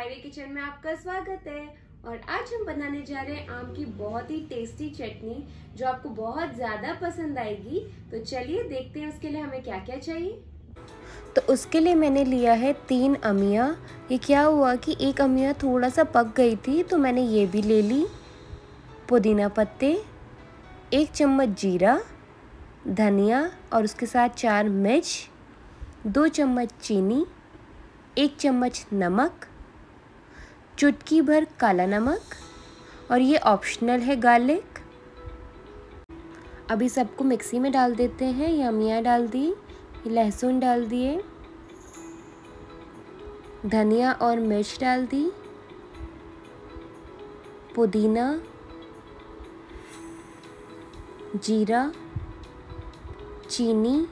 Ayre kitchen में आपका स्वागत है। और आज हम बनाने जा रहे हैं आम की बहुत ही टेस्टी चटनी जो आपको बहुत ज्यादा पसंद आएगी। तो चलिए देखते हैं उसके लिए हमें क्या क्या चाहिए। तो उसके लिए मैंने लिया है 3 अमिया। ये क्या हुआ कि एक अमिया थोड़ा सा पक गई थी तो मैंने ये भी ले ली। पुदीना पत्ते, 1 चम्मच जीरा, धनिया और उसके साथ 4 मिर्च, 2 चम्मच चीनी, 1 चम्मच नमक, चुटकी भर काला नमक और ये ऑप्शनल है गार्लिक। अभी सबको मिक्सी में डाल देते हैं। ये अमिया डाल दी, लहसुन डाल दिए, धनिया और मिर्च डाल दी, पुदीना, जीरा, चीनी,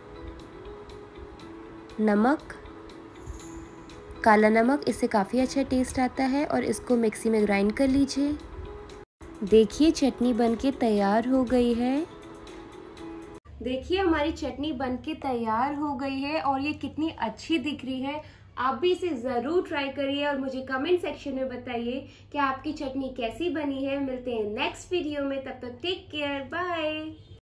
नमक, काला नमक, इससे काफ़ी अच्छा टेस्ट आता है। और इसको मिक्सी में ग्राइंड कर लीजिए। देखिए चटनी बनके तैयार हो गई है। देखिए हमारी चटनी बनके तैयार हो गई है और ये कितनी अच्छी दिख रही है। आप भी इसे जरूर ट्राई करिए और मुझे कमेंट सेक्शन में बताइए कि आपकी चटनी कैसी बनी है। मिलते हैं नेक्स्ट वीडियो में, तब तक टेक केयर, बाय।